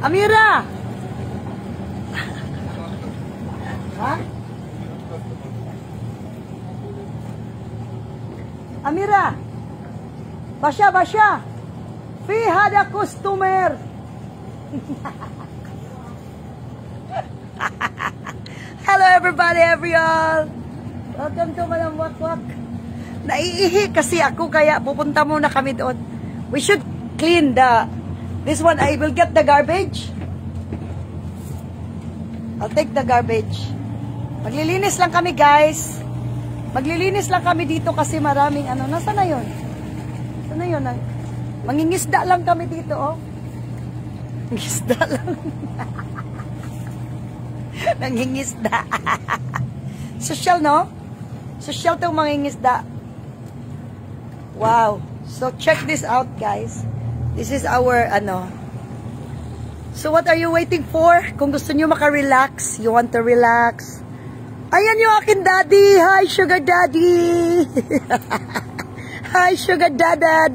Amira! Ha? Amira! Basya, basya! We had a customer! Hello everybody, everyone! Welcome to Madam Wak Wak. Naiihi kasi ako kaya pupunta muna kami doon. We should clean this one. I will get the garbage. I'll take the garbage. Maglilinis lang kami, guys. Maglilinis lang kami dito kasi maraming ano. Nasaan na yun? Nasaan na yun? Mangingisda lang kami dito, oh. Mangingisda lang. Nangingisda. Social, no? Social itong mangingisda. Wow. So, check this out, guys. This is our, ano. So, what are you waiting for? Kung gusto nyo maka-relax, you want to relax. Ayan yung akin daddy. Hi, sugar daddy. Hi, sugar dadad.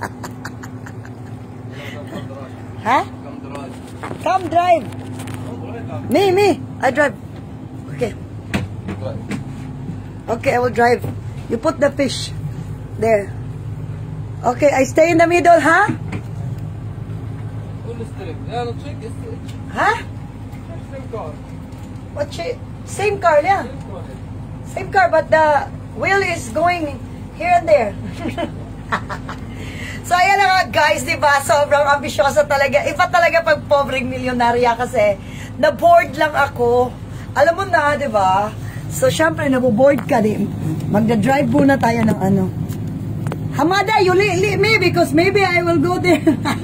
Ha? Come drive. Me. I drive. Okay. Okay, I will drive. You put the fish there. Okay, I stay in the middle, huh? Huh? Same car. What? Same car, yeah. Same car, but the wheel is going here and there. So, ayan na nga, guys, diba? Sobrang ambisyosa talaga. Iba talaga pag pobreng milyonarya kasi na-bored lang ako. Alam mo na, diba? So, syempre, naboboard ka din. Magda-drive muna tayo ng ano. Hamada, you leave me because maybe I will go there.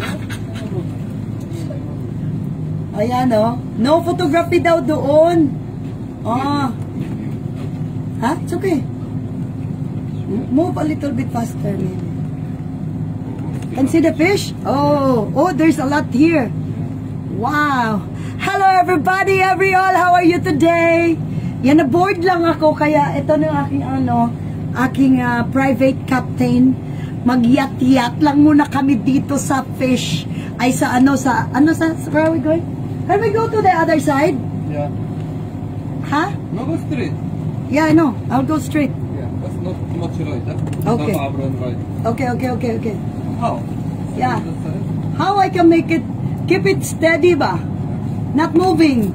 Ayan, oh. No photography daw doon. Oh. Ha? It's okay. Move a little bit faster, maybe. Can see the fish? Oh, there's a lot here. Wow. Hello, everybody, everyone. How are you today? Yan, na-board lang ako, kaya ito na aking aking private captain. Mag-yat-yat lang muna kami dito sa fish. Ay, where are we going? Can we go to the other side? Yeah. Huh? No, go straight. Yeah, I know. I'll go straight. Yeah, that's not too much right. Okay. Right. Okay. How? Yeah. How I can make it, keep it steady ba? Not moving.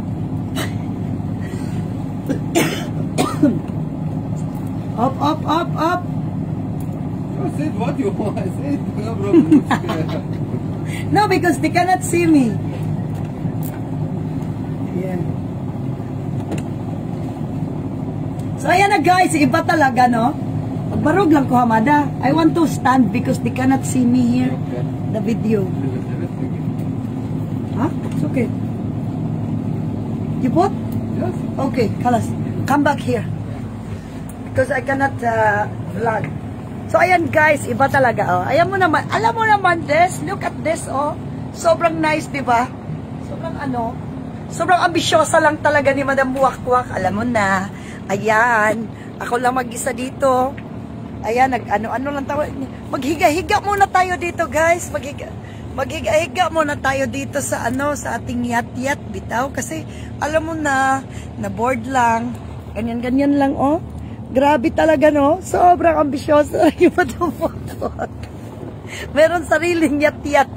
Up. I said what you want. I said no problem. No, because they cannot see me. Yeah. So, ayan na guys. Iba talaga, no? Pagbarog lang ko, Hamada. I want to stand because they cannot see me here. Okay. The video. Huh? It's okay. You put? Yes. Okay, Kalas. Come back here. Because I cannot vlog. So, ayan guys, iba talaga, oh. Ayan mo naman, alam mo naman this, look at this, oh. Sobrang nice, diba? Sobrang ambisyosa lang talaga ni Madam Wak Wak. Alam mo na, ayan, ako lang mag-isa dito. Ayan, ano lang tawag. Maghiga-higa muna tayo dito, guys. Maghiga-higa muna tayo dito sa sa ating yat-yat, bitaw. Kasi, alam mo na bored lang. Ganyan lang, oh. Grabe talaga, no? Sobrang ambisyoso yung Madam Wak Wak. Meron sariling yat-yat.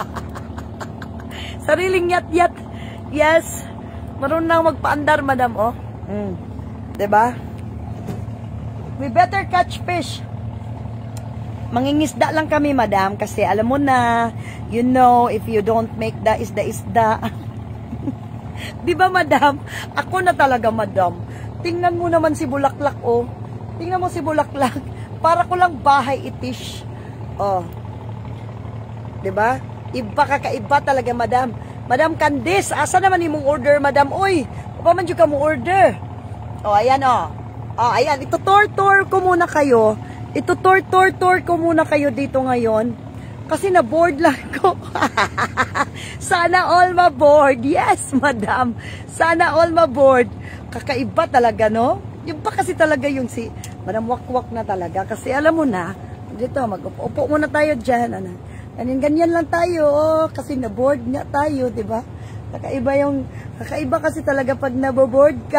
Sariling yat-yat. Yes. Marunong magpaandar, Madam, oh. Diba? We better catch fish. Mangingisda lang kami, Madam, kasi alam mo na, you know, if you don't make the isda. Diba, Madam? Ako na talaga, Madam. Tingnan mo naman si Bulaklak, oh. Tingnan mo si Bulaklak. Para ko lang bahay itish. Oh. Diba? Kakaiba talaga, Madam. Madam Candice, asa naman imong order, Madam? Uy, pa man dyan ka mo order. Oh, ayan, oh. Oh, ayan. Ito-tour ko muna kayo. Ito-tour ko muna kayo dito ngayon. Kasi na-board lang ko. Sana all ma-board. Yes, Madam. Sana all ma-board. Kakaiba talaga, no? Yung pa kasi talaga yung si Madam Wak Wak na talaga. Kasi alam mo na, dito, mag-upo muna tayo dyan. Ganyan lang tayo. Oh, kasi na-board nga tayo, diba? Kakaiba kasi talaga pag naboboard ka.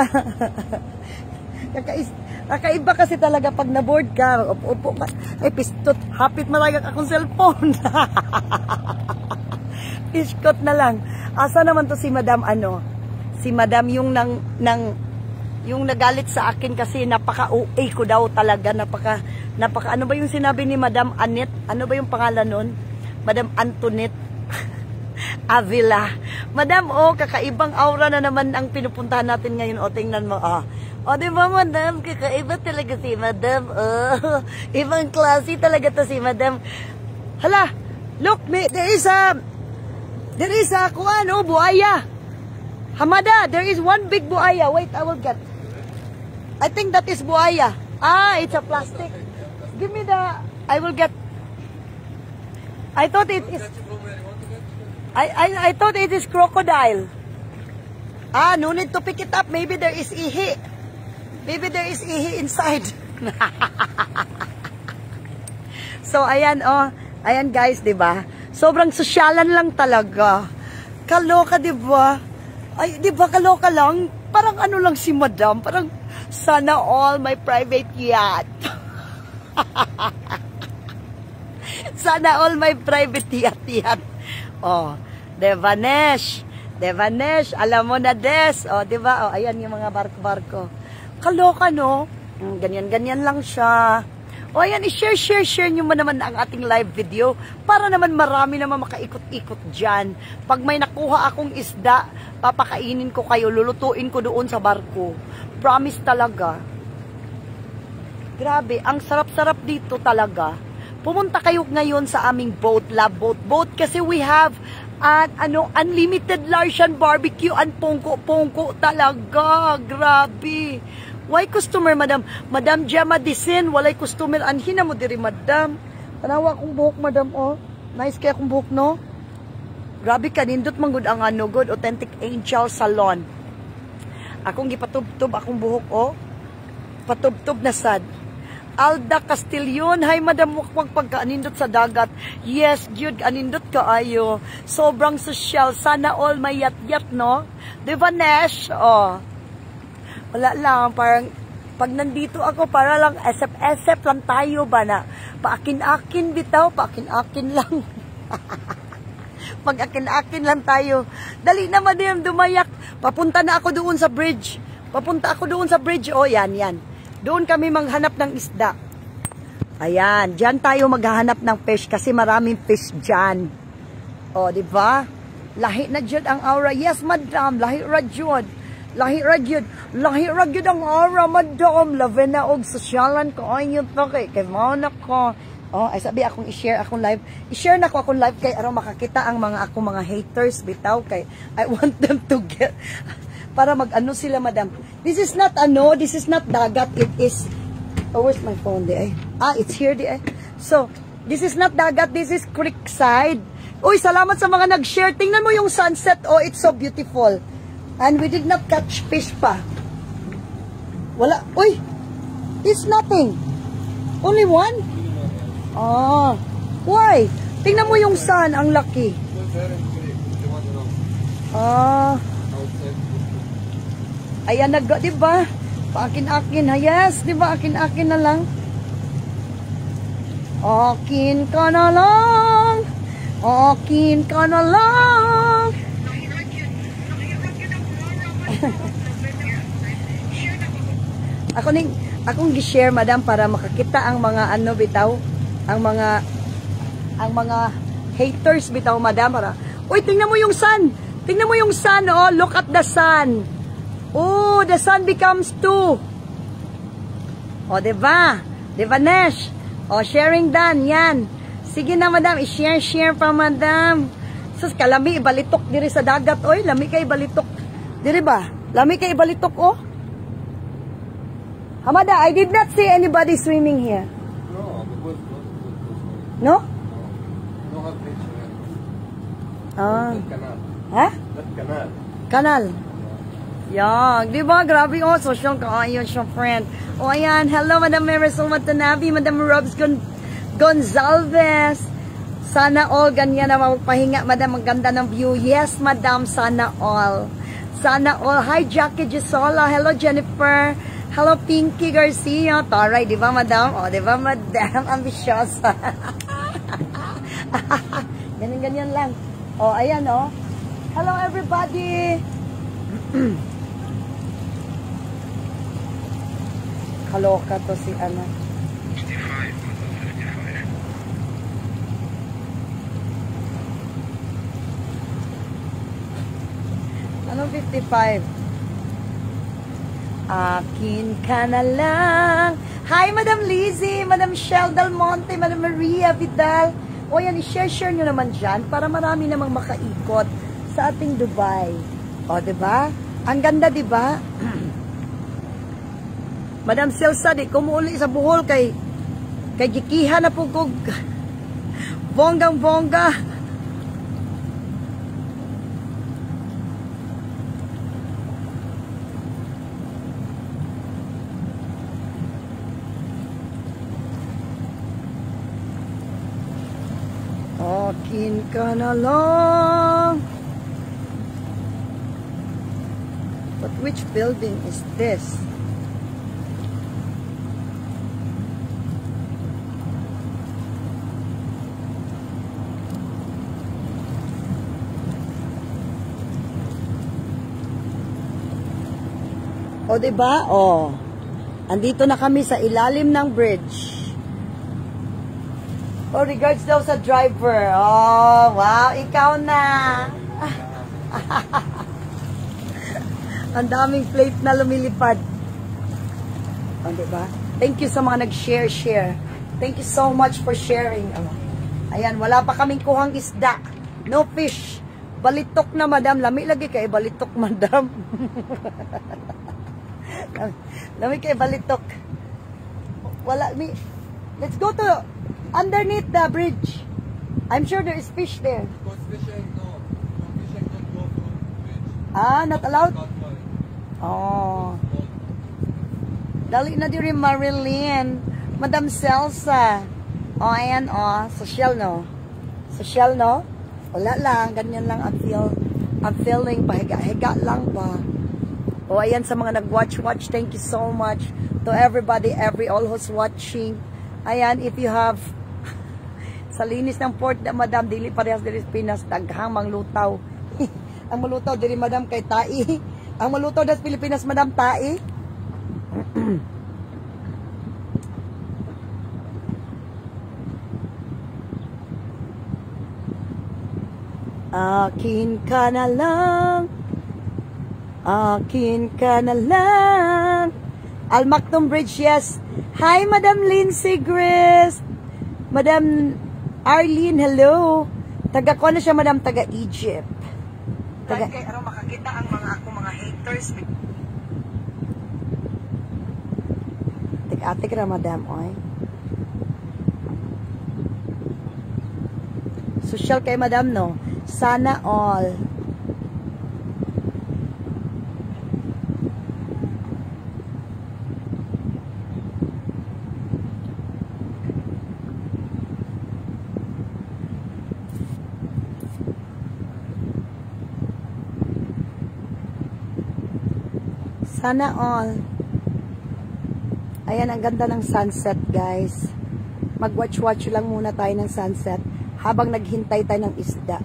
Kakaiba kasi talaga pag naboard ka. Upo ka. Ay, pistot. Hapit malaga akong cellphone. Piskot na lang. Asa naman to si Madam ano? Si Madam yung yung nagalit sa akin kasi napaka-OA ko daw talaga. Napaka, ano ba yung sinabi ni Madam Annette? Ano ba yung pangalan nun? Madam Antoinette Avila. Madam, kakaibang aura na naman ang pinupuntahan natin ngayon. Tingnan mo, O, diba, Madam? Kakaiba talaga si Madam. Ibang klase talaga to si Madam. Hala, look, there is a buhaya. Hamada, there is one big buhaya. Wait, I will get. I think that is buhaya. It's a plastic. Give me I will get. I thought it is. I thought it is crocodile. No need to pick it up. Maybe there is ihi. Maybe there is ihi inside. So, ayan, ayan guys, diba? Sobrang sosyalan lang talaga. Kaloka, diba? Ay, diba kaloka lang? Parang ano lang si Madam. Parang, sana all my private yacht. Sana all my private yacht. Devanesh, alam mo na, Des. Diba? Ayan yung mga barko-barko. Kaloka, no? Ganyan lang siya. Ayan, i-share nyo naman ang ating live video para naman marami naman makaikot-ikot dyan. Pag may nakuha akong isda, papakainin ko kayo, lulutuin ko doon sa barko. Promise talaga. Grabe, ang sarap-sarap dito talaga. Pumunta kayo ngayon sa aming boat, Love Boat, kasi we have unlimited Larsian barbecue and pongko talaga. Grabe. Why customer, Madam? Madam Gemma Disin, walay customer. Anhina mo diri, Madam. Tanawa akong buhok, Madam, Nice kaya akong buhok, no? Grabe ka, nindot manggod ang good Authentic Angel Salon. Akong gipatubtub akong buhok, Patubtub na sad. Alda Castillon, hi Madam, wakwag pagka-anindot sa dagat. Yes, Jude, anindot ka ayo. Sobrang social. Sana all may yat-yat, no? Diba, Nesh? Wala lang, parang pag nandito ako, para lang esep-esep lang tayo ba na paakin-akin bitaw, paakin-akin lang. Pag-akin-akin lang tayo. Dali na, Madam, dumayak. Papunta na ako doon sa bridge. Yan. Doon kami maghanap ng isda. Ayan, dyan tayo maghahanap ng fish kasi maraming fish dyan. Diba? Lahi na dyan ang aura. Yes, Madam, lahi ra dyan. Lahi ang aura, Madam. Lave na og sosyalan ko. Ayun to kay mauna ko. Ay sabi akong i-share akong live. I-share na ko akong live kay araw makakita ang mga haters bitaw kay I want them to get para mag-ano sila, Madam. This is not dagat. It is where's my phone di ay? It's here di ay. So, this is not dagat, this is creekside. Uy, salamat sa mga nag-share. Tingnan mo yung sunset. It's so beautiful. And we did not catch fish pa. Wala. Uy! It's nothing. Only one? Why? Tingnan mo yung sun. Ang laki. Ayan, diba? Paakin-akin. Yes, diba? Akin-akin na lang. Akin ka na lang. Akin ka na lang. Akong gi-share, Madam, para makakita ang mga bitaw, ang mga haters bitaw, Madam, para uy, tingnan mo yung sun. Tingnan mo yung sun, look at the sun. The sun becomes two. Diba? Diba, Nesh? Sharing done, yan. Sige na, Madam, i-share pa, Madam. Sus, kalami, ibalitok diri sa dagat, lami kay ibalitok. Diri ba? Lami kay ibalitok, Hamada, I did not see anybody swimming here. No, because no? No have fish here. That canal. Ha? That canal. Kanal. Yan. Di ba? Grabe, social kaayon siya, friend. Ayan. Hello, Madam Marisol Matanabi, Madam Robs Gonzalez. Sana all ganyan na magpahinga, madam. Ang ganda ng view. Yes, madam. Sana all. Sana all. Hi, Jackie Gisola. Hello, Jennifer. Hello, Pinky Garcia. Taray, di ba, madam? O, di ba, madam? Ambisyosa. Ganyan-ganyan lang. O, ayan, o. Hello, everybody. Kaloka to si ano. Anong 55? Akin ka na lang. Hi, Madam Lizzie, Madam Shell Del Monte, Madam Maria Vidal. O yan, i-share nyo naman dyan para marami namang makaikot sa ating Dubai. O, diba? Ang ganda, diba? Madam Silsa, di kumuuli sa Bohol kay Jikiha na pugog. Bonggang-bongga. Akin ka na lang. But which building is this? O, diba? O. Andito na kami sa ilalim ng bridge. Oh, regards daw sa driver. Oh, wow. Ikaw na. Ang daming plate na lumilipad. Oh, diba? Thank you sa mga nag-share. Thank you so much for sharing. Oh. Ayan, wala pa kaming kuhang isda. No fish. Balitok na, madam. Lami lagi kay balitok, madam. Lami kay balitok. Wala. Let's go to underneath the bridge. I'm sure there is fish there. Because fishing, no. Fishing don't go to bridge. Ah, not allowed? Not why. Oh. Dali na diri Marilyn. Madam Celsa. Oh, ayan, oh. Social, no? Social, no? Wala lang. Ganyan lang ang feeling. Pahiga-higa lang ba? Oh, ayan sa mga nag-watch. Thank you so much to everybody, all who's watching. Ayan, if you have sa linis ng port na madam, dili parehas diri Pinas, daghang manglutaw. Ang malutaw diri madam kay tai. Ang malutaw das Pilipinas madam tai. Akin ka na lang. Akin ka na lang. Al Maktoum Bridge, yes. Hi, Madam Lindsay Grace. Madam Arlene, hello. Taga ko na siya, Madam, taga Egypt. Taga kay ano makakita ang mga haters. Ate ka na, Madam, oy. Social kay Madam, no? Sana all. Sana all. Ayan, ang ganda ng sunset, guys. Mag-watch lang muna tayo ng sunset habang naghintay tayo ng isda.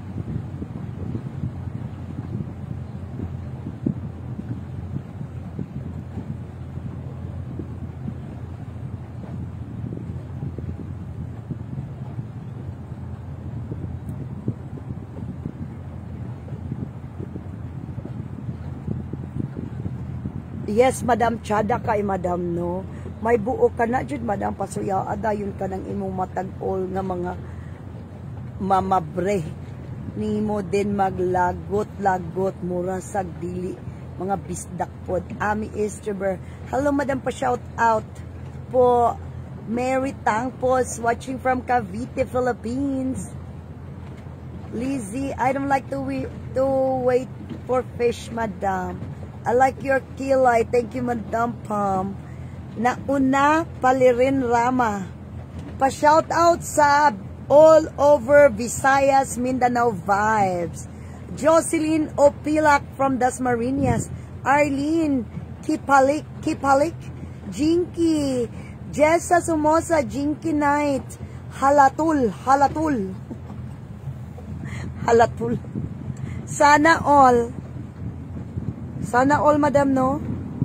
Yes, Madam, Chada kay Madam, no? May buo ka na, Jud, Madam, pasuya, adayon ka ng imong matag-ol nga mga mamabre. Nimo din maglagot-lagot, mura sag dili, mga bisdak pod. Ami Easterber. Hello, Madam, pa-shout out po. Mary Tangpos, watching from Cavite, Philippines. Lizzie, I don't like to wait for fish, Madam. I like your kilay. Thank you, Madam Pam. Nauna, Palirin Rama. Pa-shout out sa all over Visayas, Mindanao vibes. Jocelyn Opilak from Dasmariñas. Arlene Kipalik, Jinky, Jessa Sumosa, Jinky Night, Halatul. Sana all, madam, no?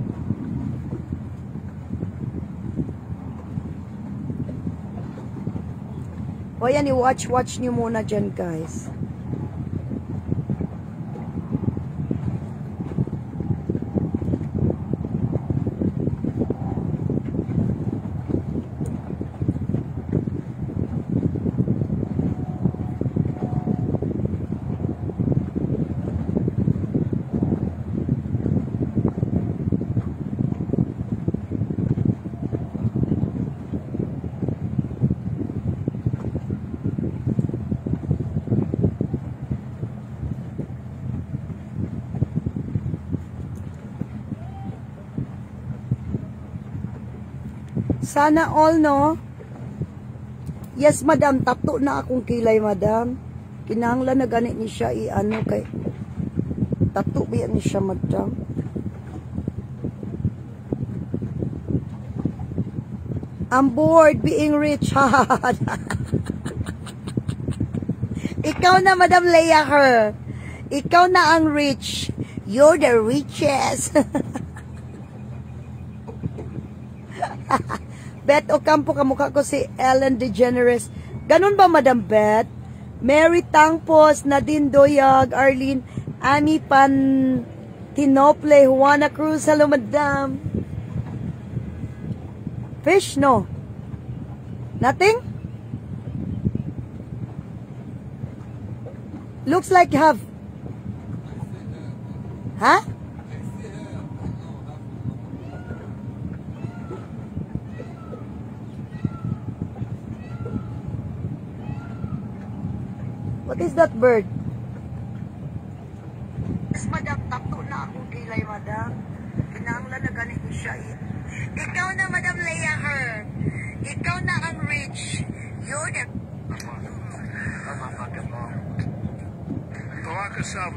O yan, i-watch nyo muna dyan, guys. Sana all, no? Yes, madam. Tato na akong kilay, madam. Kinahanglan na ganit ni siya i-ano kay... Tato ba ni siya, madam? I'm bored being rich. Ikaw na, Madam Leia Her. Ikaw na ang rich. You're the richest. Bet Ocampo, kamukha ko si Ellen DeGeneres. Ganun ba, Madam Bet? Mary Tangpos, Nadine Doyag, Arlene, Annie Tinople, Juana Cruz. Hello, Madam. Fish, no? Nothing? Looks like you have... Huh? What is that bird? Yes, madam. Tato na akong kilay, madam. Kinahanglan na ganit ni siya. Ikaw na, Madam Leia Her. Ikaw na ang rich. You're the... Coloca essa...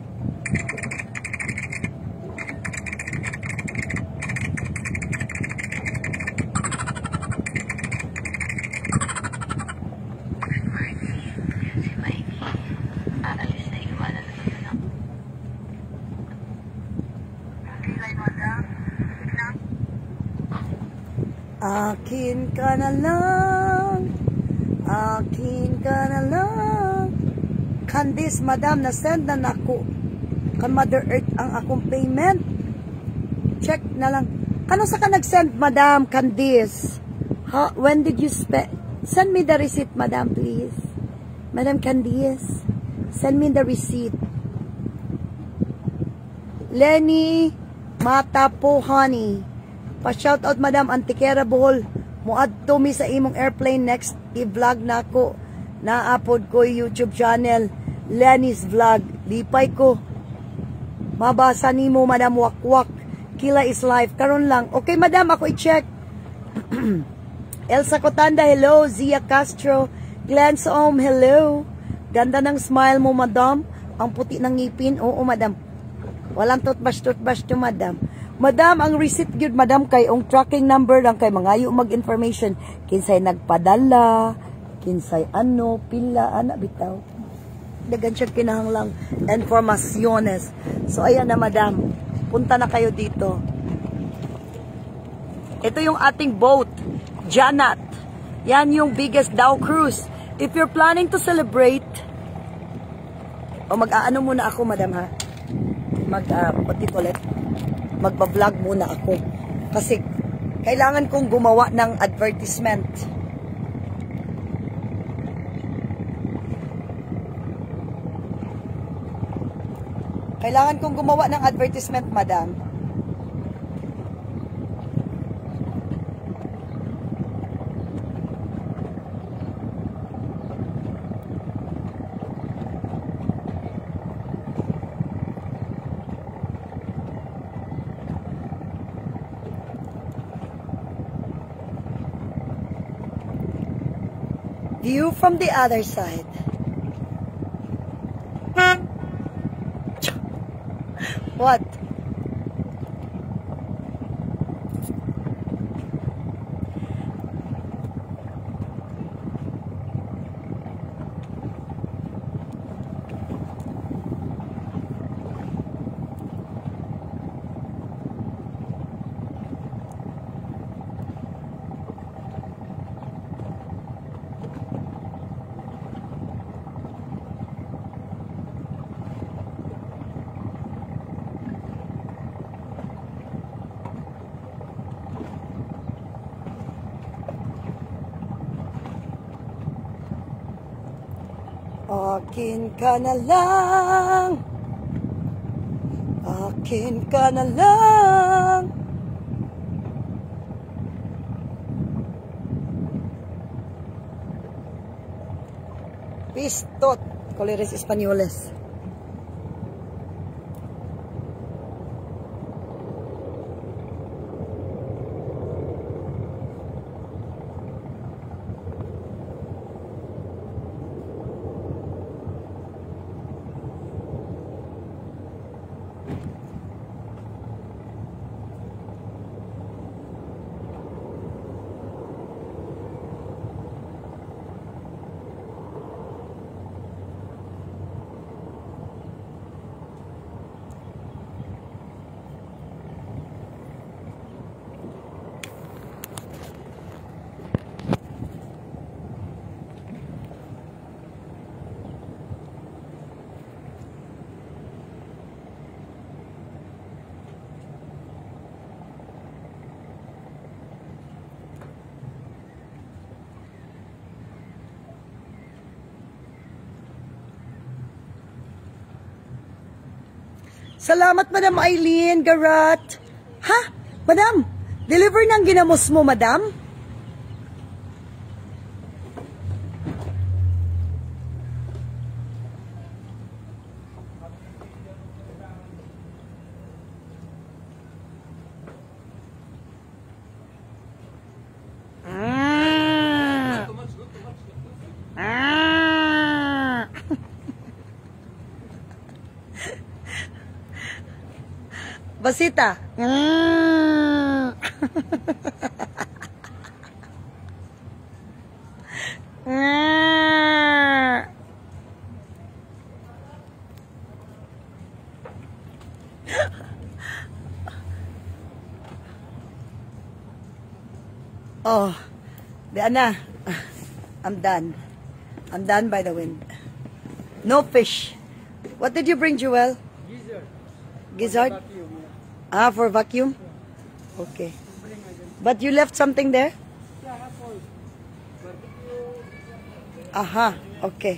Akin ka na lang, akin ka na lang. Candice, madam, na-send na nako kan Mother Earth ang akong payment. Check na lang. Kano sa ka nag-send, madam Candice? When did you send me the receipt, madam, please? Madam Candice, send me the receipt. Lenny Matapohani. Pa-shoutout, Madam Antikera Bohol. Muadto mi sa imong airplane next. I-vlog na ako. Na-upload ko YouTube channel. Lenny's Vlog. Lipay ko. Mabasa ni mo, Madam Wakwak. Kila is life. Karon lang. Okay, Madam, ako i-check. Elsa Cotanda, hello. Zia Castro. Glenn Soom, hello. Ganda ng smile mo, Madam. Ang puti ng ngipin. Oo, Madam. Walang toothbrush to, Madam. Madam, ang receipt gyud, Madam, kay ang tracking number lang kay mangayo mag-information. Kinsay nagpadala, kinsay ano, pila, ana, bitaw. Dagan siya kinahanglang informaciones. So, ayan na, Madam. Punta na kayo dito. Ito yung ating boat, Janat. Yan yung biggest Dow cruise. If you're planning to celebrate, o mag-aano muna ako, Madam, ha? Magba-vlog muna ako. Kasi, kailangan kong gumawa ng advertisement. Kailangan kong gumawa ng advertisement, Madam. view from the other side. What? Akin ka na lang, akin ka na lang. Pistot, Colores Españoles. Salamat, Madam Eileen Garat. Ha? Madam, deliver ng ginamos mo, Madam? Basita. Oh, Diana, I'm done. I'm done by the wind. No fish. What did you bring, Jewel? Gizzard. Gizzard? Ah, for vacuum? Okay. But you left something there? Yeah, half all. Barbecue. Aha, okay.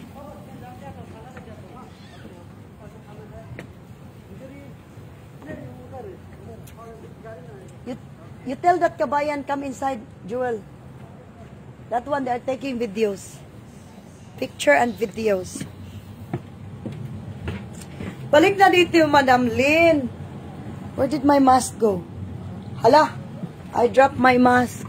You tell that kabayan come inside, Jewel. That one, they are taking videos. Picture and videos. Balik na dito, Madam Lynn. Where did my mask go? Hala, I dropped my mask.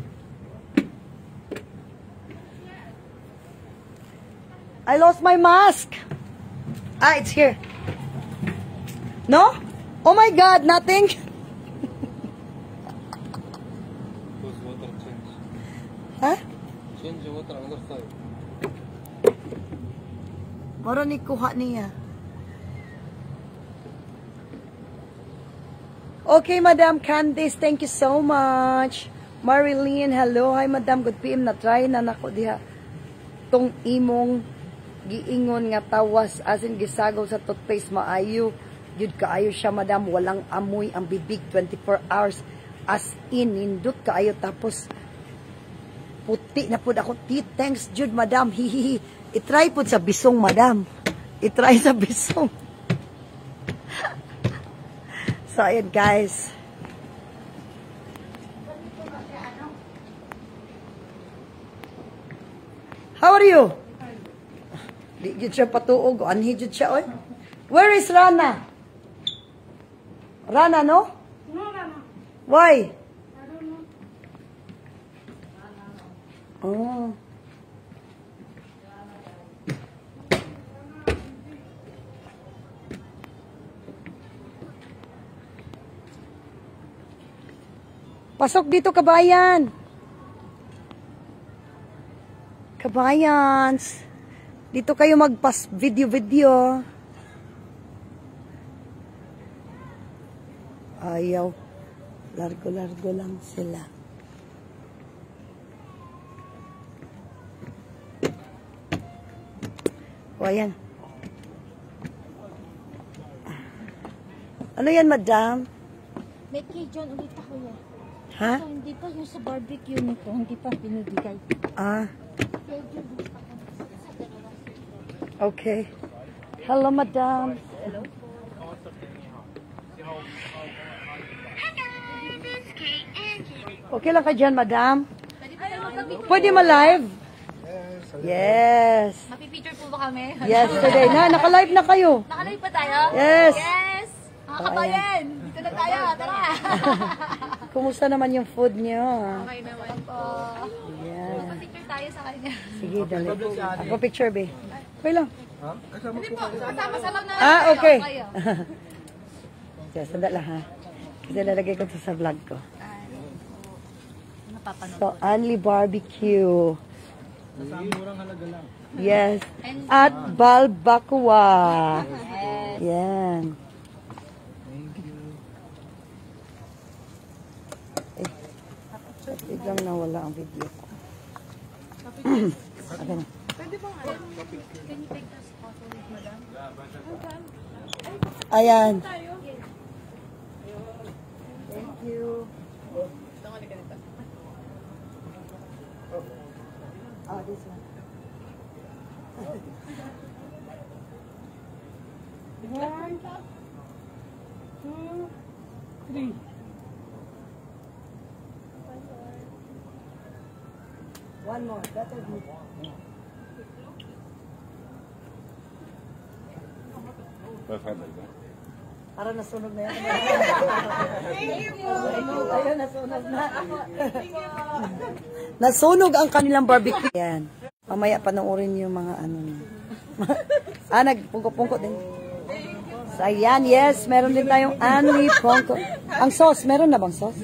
I lost my mask. Ah, it's here. No? Oh my God, nothing? Because water change. Huh? Change the water another side. Moro ni kuha niya. Okay, Madam Candice, thank you so much. Marilyn, hello. Hi, Madam. Good PM. Na-try na nako diha. Tong imong giingon nga tawas asin gisagaw sa toothpaste maayo. Yun kaayo siya, Madam. Walang amoy ang bibig 24 hours. As in, nindot kaayo. Tapos, puti na po ako. Thanks, Jude, Madam. Hihihi. I-try po sa bisong, Madam. I-try sa bisong. So, ayan, guys. How are you? Di jud siya patuog. Anhi jud siya, oy. Where is Rana? Rana, no? No, Rana. Why? I don't know. Oh. Pasok dito, kabayan. Kabayans. Dito kayo magpas video-video. Ayaw. Largo-largo lang sila. O, ayan. Ano yan, madam? May Cajun ulit ako yan. Ha? So, hindi pa yung sa barbecue nito, hindi pa binibigay. Ah, Cajun ulit ako. okay. Hello, madam. Hello? Okay lang ka dyan, madam? Pwede ma-live? Yes. Mapipicture po ba kami? Yes, today. Naka-live na kayo. Nakalive pa tayo? Yes. Yes! Mga kabayan, dito na tayo. Tara! Kumusta naman yung food niyo? Okay naman po. Yan. Picture tayo sa kanya. Sige, dali. Ako picture, be. Okay lang. Hindi po, kasama sa loob na lang Ah, tayo. okay. Kayo. Sige, sandali lang, ha? Kasi lalagay ko ito sa vlog ko. Napapanood. So, Anli Barbecue. Yes. At Balbacua. Yan. Biglang nawala ang video ko. Okay na. Can you take this photo with madam? Ayan. Thank you. Oh, this one. One, two, three. One more. Better than para nasunog na yan. Thank you po. Ayun, nasunog na. Nasunog ang kanilang barbecue. Yan. Mamaya panoorin yung mga ano niya. Nagpungko-pungko din. So, ayan, yes. Meron din tayong Anli Pungko. Ang sauce, meron na bang sauce?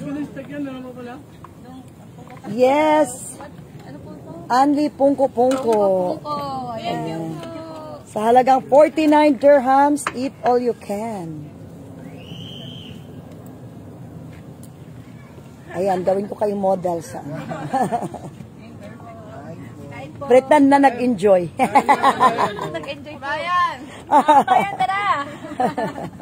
Yes. Anli Pungko-pungko. Ayan. Sa halagang 49 dirhams, eat all you can. Ayan, gawin ko kayong model sa Britan na nag-enjoy. Nag-enjoy po. Bayan! Bayan, tara!